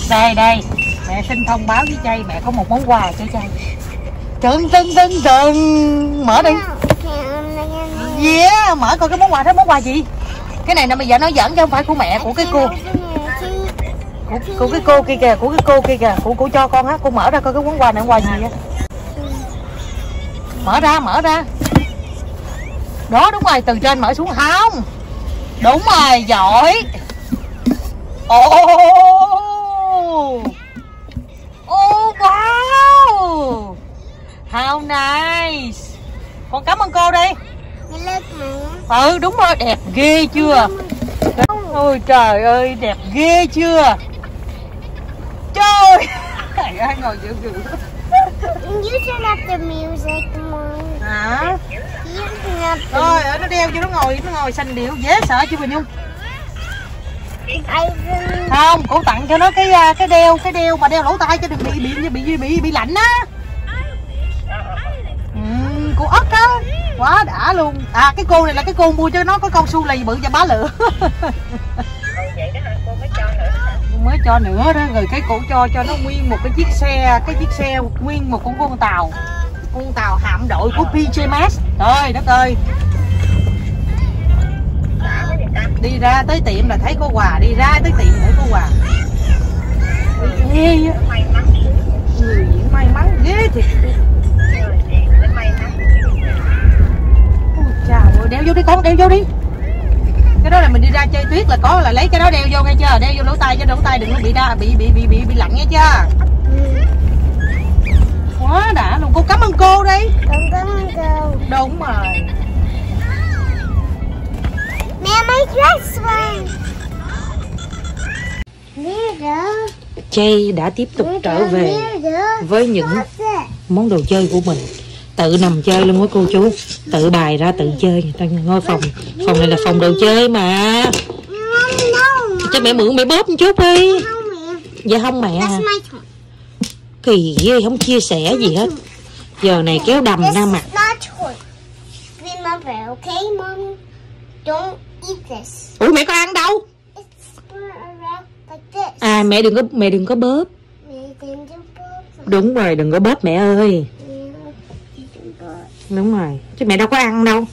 Đây, mẹ xin thông báo với Chay, mẹ có một món quà cho Chay. Trần. Mở đi. Yeah, mở coi cái món quà đó, món quà gì? Cái này là bây giờ nó giỡn chứ không phải của mẹ, của cái cô. Của cái cô kia kìa, của cho con á, cô mở ra coi cái món quà này món quà gì á. Mở ra. Đó, đúng rồi, từ trên mở xuống không? Đúng rồi, giỏi. Wow. How nice. Con cảm ơn cô đi. Ừ, đúng rồi, đẹp ghê chưa? Ôi trời ơi, đẹp ghê chưa? Trời ơi, ngồi giữ. You turn up the music, Mom. Hả? Rồi, nó đeo cho nó ngồi xanh điệu, dễ sợ chứ Bình Nhung. Không, cô tặng cho nó cái đeo mà đeo lỗ tai cho đừng bị lạnh á. Cô ớt á, quá đã luôn. À, cái cô này là cái cô mua cho nó có con su lì bự và bá lửa. Vậy đó hả? Cô mới cho nữa. Cô mới cho nữa đó, rồi cái cổ cho nó nguyên một cái chiếc xe nguyên một con tàu hạm đội của PJ Masks. Trời đất ơi. Đi ra tới tiệm là thấy có quà, đi ra tới tiệm thấy có quà. Ghê á. Người diễn may mắn ghê thiệt. Ôi chào ơi, đeo vô đi con, đeo vô đi. Cái đó là mình đi ra chơi tuyết là có, là lấy cái đó đeo vô nghe chưa? Đeo vô lỗ tai cho lỗ tai đừng có bị lạnh nghe chưa? Quá đã luôn, cô cảm ơn cô đi. Con cảm ơn cô. Đúng rồi. Mẹ mấy dress one. Chay đã tiếp tục trở về với những món đồ chơi của mình. Tự nằm chơi luôn với cô chú, tự bài ra tự chơi. Ngôi phòng này là phòng đồ chơi mà. Cho mẹ mượn mẹ bóp một chút đi. Dạ không mẹ à. Kỳ ghê, không chia sẻ gì hết. Giờ này kéo đầm ra mặt. Ủa mẹ có ăn đâu? À mẹ đừng có bóp. Đúng rồi, đừng có bóp mẹ ơi. Đúng rồi, chứ mẹ đâu có ăn đâu.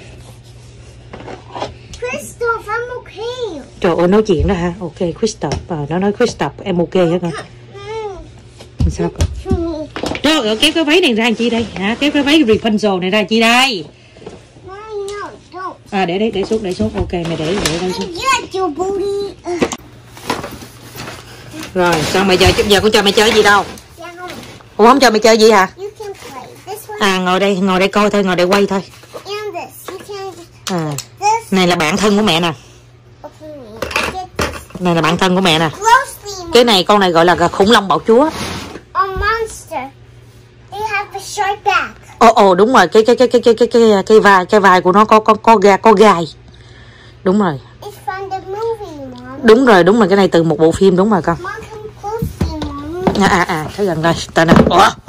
Christoph, I'm okay. Trời ơi, nói chuyện đó hả? Ok, Christoph, nó nói Christoph, em ok hả con? Sao con? Trời ơi, kéo cái váy này ra làm chi đây? Hả? Kéo cái váy Rapunzel này ra chi đây? À, để xuống, ok, mẹ để đây xuống. Rồi, sao mẹ giờ con cho mẹ chơi gì đâu? Ủa không cho mẹ chơi gì hả? À, ngồi đây coi thôi, ngồi đây quay thôi. À, này là bạn thân của mẹ nè. Này là bạn thân của mẹ nè. Cái này, con này gọi là khủng long bạo chúa. Ồ đúng rồi, cái vai của nó có gai. Đúng rồi. Đúng rồi, cái này từ một bộ phim, đúng rồi con. Thấy gần đây. Ta nè.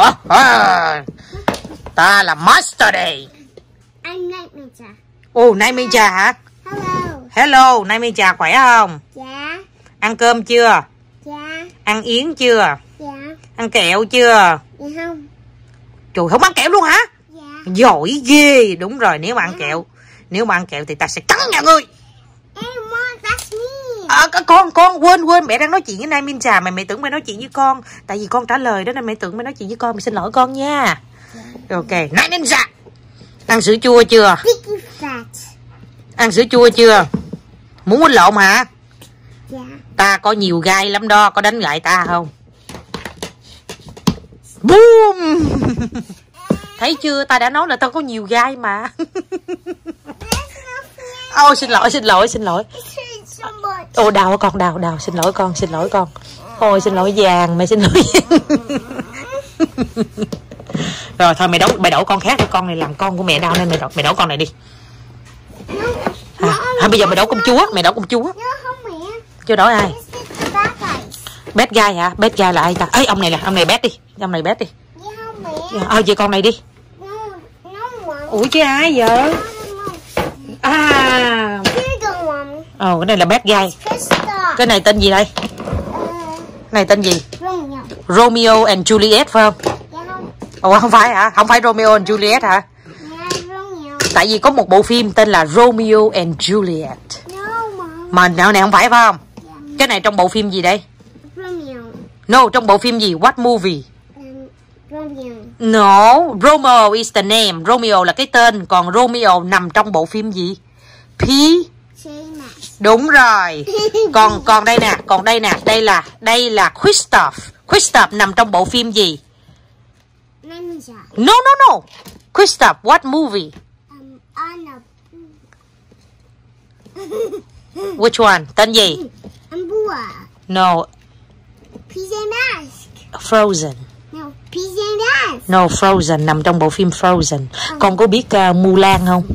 Ta là Master Day. I'm Night Ninja. Ồ, Night Ninja hả? Hello, Night Ninja khỏe không? Dạ. Ăn cơm chưa? Dạ. Ăn yến chưa? Dạ. Ăn kẹo chưa? Dạ không. Trời, không ăn kẹo luôn hả? Dạ. Giỏi ghê. Đúng rồi, nếu mà ăn kẹo thì ta sẽ cắn nha ngươi. Hey mom, that's me. Con quên, mẹ đang nói chuyện với Night Ninja mà mẹ tưởng mẹ nói chuyện với con. Tại vì con trả lời đó nên mẹ tưởng mẹ nói chuyện với con, mẹ xin lỗi con nha. Ok, Night Ninja. Ăn sữa chua chưa? Ăn sữa chua chưa? Muốn quýnh lộn hả? Dạ. Ta có nhiều gai lắm đó, có đánh lại ta không? Boom. Thấy chưa, ta đã nói là tao có nhiều gai mà. Ôi xin lỗi. Ồ đau con, đau, xin lỗi con. Ôi xin lỗi vàng, mẹ xin lỗi. Rồi thôi mẹ đổ con khác, con này làm con của mẹ đau nên mẹ đổ con này đi. Bây giờ mẹ đổ công chúa. Chưa đổ ai? Bad guy hả? Bad guy là ai ta? Ê, ông này bad đi. Vậy con này đi. Ủa chứ ai giờ? Cái này là bad guy. Cái này tên gì đây? Này tên gì? Romeo. Romeo and Juliet phải không? Dạ không. Ồ, không phải hả? Không phải Romeo and Juliet hả? Dạ, Romeo. Tại vì có một bộ phim tên là Romeo and Juliet. No, Mom. Mà nào này không phải không? Cái này trong bộ phim gì đây? Romeo. No, trong bộ phim gì? What movie? Romeo. No, Romeo is the name. Romeo là cái tên. Còn Romeo nằm trong bộ phim gì? P. Đúng rồi. Còn đây nè, đây là Christoph. Christoph nằm trong bộ phim gì? No. Christoph, what movie? Which one? Tên gì? No. Frozen. No, Frozen nằm trong bộ phim Frozen. Con có biết Mulan không?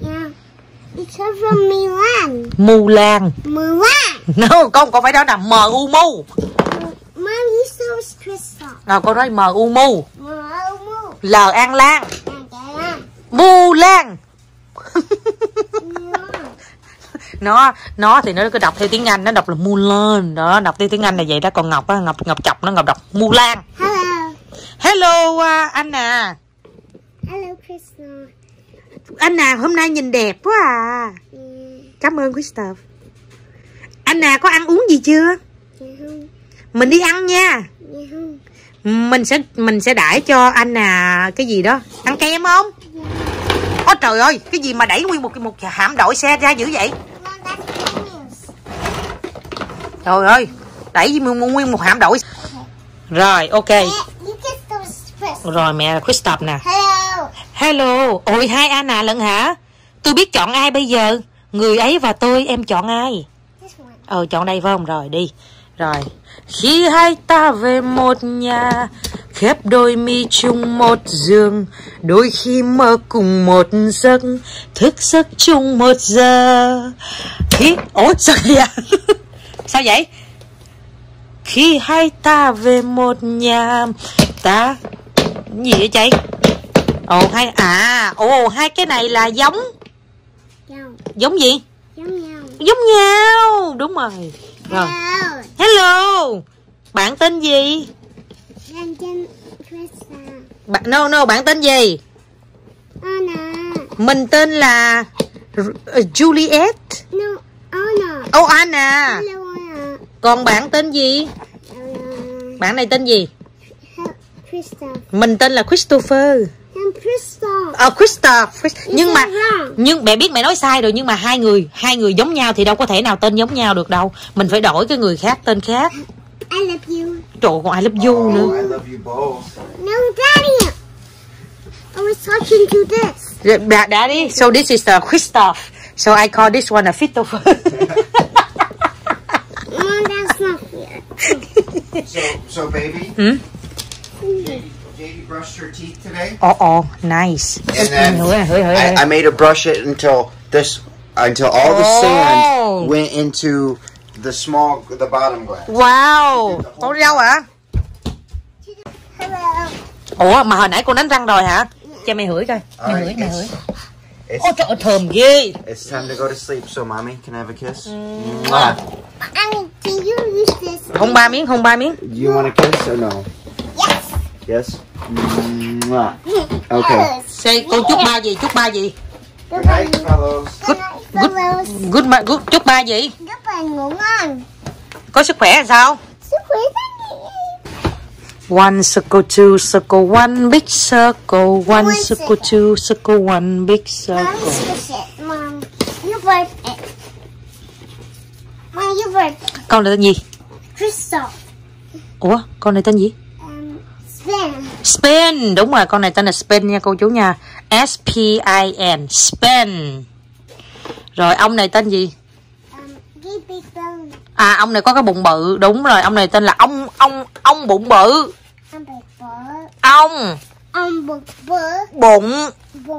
Mulan. No, con phải đó là M-U-M-U. Nào con nói M-U-M-U. L-An Lan. Mulan. Nó thì nó cứ đọc theo tiếng Anh, nó đọc là Mulan đó, đọc theo tiếng Anh là vậy đó. Còn Ngọc á, Ngọc chọc nó, Ngọc đọc Mulan. Hello Anna. Hello Krishna. Anna hôm nay nhìn đẹp quá à. Cảm ơn Christoph. Anna có ăn uống gì chưa? Mình đi ăn nha. Mình sẽ đãi cho Anna cái gì đó. Ăn kem không? Ôi trời ơi, cái gì mà đẩy nguyên một hãm đội xe ra dữ vậy? Trời ơi, đẩy nguyên một hãm đội. Rồi, ok. Rồi mẹ Christoph nè. Hello. Ôi hai Anna lận hả? Tôi biết chọn ai bây giờ. Người ấy và tôi, em chọn ai? Chọn đây phải không? Rồi đi. Rồi. Khi hai ta về một nhà, khép đôi mi chung một giường, đôi khi mơ cùng một giấc, thức giấc chung một giờ. Ủa sao vậy? Sao vậy? Khi hai ta về một nhà, ta gì vậy chị? Hai cái này là giống gì? Giống nhau. Đúng rồi. Rồi. Hello. Bạn tên gì? Bạn tên gì? Anna. Mình tên là Juliet. Anna. Anna. Còn bạn tên gì? Bạn này tên gì? Mình tên là Christopher. Christoph. Nhưng mẹ biết mẹ nói sai rồi, nhưng mà hai người giống nhau thì đâu có thể nào tên giống nhau được đâu. Mình phải đổi cái người khác tên khác. I love you. Trời, còn I love you nữa. I love you both. No, Daddy. I was talking to this. Daddy, so this is Christoph. So I call this one a Christopher. Mom, that's not fair. So baby. JD brushed her teeth today. Nice. And then I made her brush it until all the sand went into the bottom glass. Wow. Con đi đâu hả? Hello. Mà hồi nãy con đánh răng rồi hả? Cho mẹ hửi coi. Mẹ hửi. Ôi trời ơi, thơm ghê. It's time to go to sleep, so mommy, can I have a kiss? Can you use this? Hôn ba miếng. You want a kiss or no? Yes. Yes. Okay. Say con chúc ba gì? Good night, fellows. Good. Chúc ba gì? Chúc ba ngủ ngon. Có sức khỏe sao? Sức khỏe One circle, two circle, one big circle. One circle, two circle, one big circle. Mom, your birthday. Mom, your birthday. Con này tên gì? Christoph. Con này tên gì? Spain. Đúng rồi, con này tên là Spain nha cô chú nha. S-P-I-N. Spain. Rồi ông này tên gì? Ông này có cái bụng bự. Đúng rồi, ông này tên là ông bụng bự. Ông bụng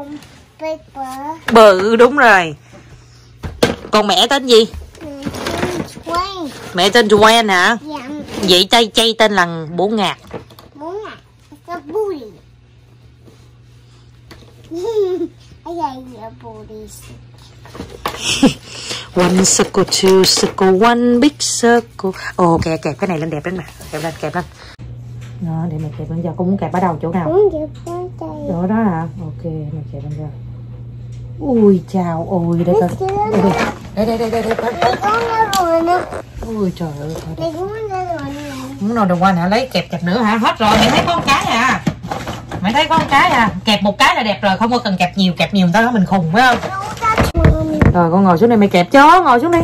bự. Đúng rồi. Còn mẹ tên gì? Mẹ tên Joanne hả? Vậy chay tên là Bố Ngạc. One circle, two circle, one big circle. Ok, kẹp cái này lên đẹp lắm nè. Kẹp lên. Đó, để mẹ kẹp lên cho. Con muốn kẹp ở đâu, chỗ nào? Chỗ đó hả? Ok, mẹ kẹp lên cho. Ui chào, ôi đây coi. Đây. Ui trời ơi. Muốn nào đừng qua hả? Lấy kẹp nữa hả? Hết rồi, mẹ thấy con cái à. Mẹ thấy con cái à. Kẹp một cái là đẹp rồi, không có cần kẹp nhiều người ta nói mình khùng phải không? Rồi con ngồi xuống đây mẹ kẹp cho, ngồi xuống đây.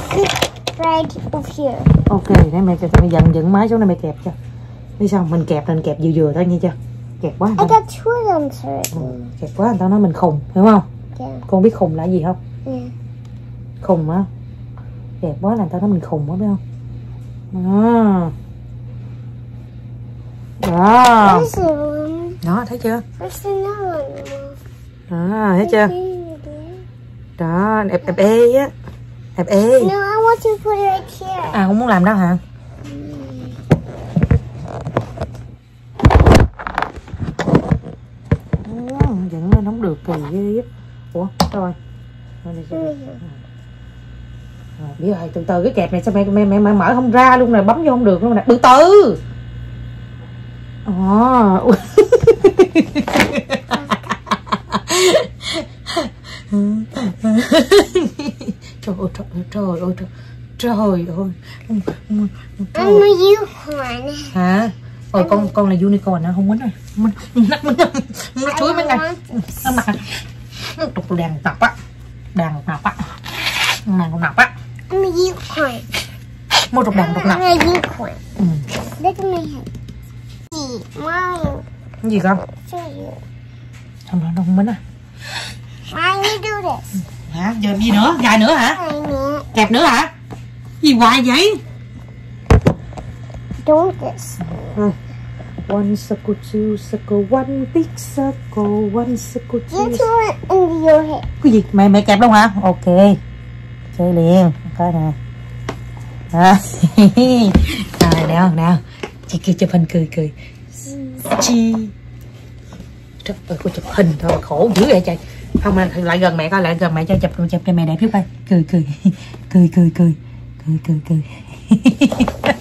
Ok, để mẹ dựng máy xuống đây mẹ kẹp cho. Biết sao mình kẹp nên kẹp vừa thôi nha chưa? Kẹp quá. Kẹp quá người ta nói mình khùng, hiểu không? Con biết khùng là gì không? Khùng á. Kẹp quá là người ta nói mình khùng á, biết không? Đó, thấy chưa? Đó, thấy chưa? Đó, đẹp ê á. Đẹp ê. No, I want to put it right here. À, con muốn làm đó hả? Vẫn lên không được kỳ ghê á. Ủa, rồi. Biết rồi, từ từ cái kẹp này sao mẹ mở không ra luôn nè, bấm vô không được luôn nè. Từ từ. Trời ơi. I'm a unicorn. Hả? Ôi con là unicorn hả? Không quýnh rồi. Nó chuối mấy ngày. Nó mặt. Trục đàn tập á. Đàn nọc á. I'm a unicorn. Mua trục đàn độc lập. I'm a unicorn. Look at my head. Mine. Cái gì con? Show you. Không quýnh à. Mine, you do this. Hả? Giờ gì nữa? Gài nữa hả? Kẹp nữa hả? Gì hoài vậy? Do this. One circle, two circle, one big circle, one circle, two. You do it into your head. Cái gì? Mẹ kẹp luôn hả? Ok. Chơi liền. Coi nè. Rồi, nào. Chị kia chụp hình cười. Chi. Trời ơi, cô chụp hình thôi, khổ dữ vậy trời. Không, lại gần mẹ coi, lại gần mẹ cho chụp cho mẹ đẹp chút coi. Cười.